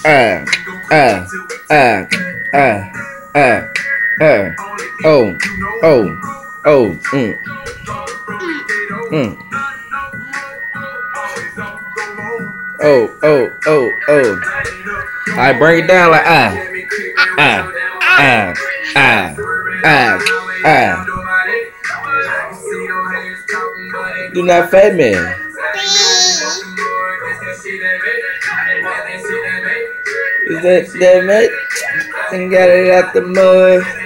Oh, oh, oh, oh, oh, oh, oh. I break it down like ah, ah, ah, ah. Do not fade me. Is that mate? And got it out the mud.